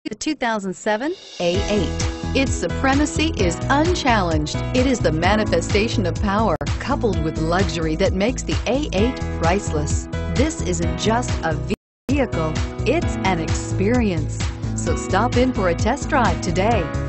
The 2007 A8. Its supremacy is unchallenged. It is the manifestation of power coupled with luxury that makes the A8 priceless. This isn't just a vehicle, it's an experience. So stop in for a test drive today.